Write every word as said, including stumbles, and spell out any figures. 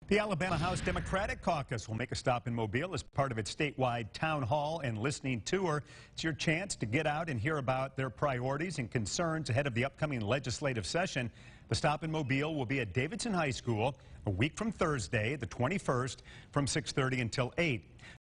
The Alabama House Democratic Caucus will make a stop in Mobile as part of its statewide town hall and listening tour. It's your chance to get out and hear about their priorities and concerns ahead of the upcoming legislative session. The stop in Mobile will be at Davidson High School a week from Thursday, the twenty-first, from six thirty until eight.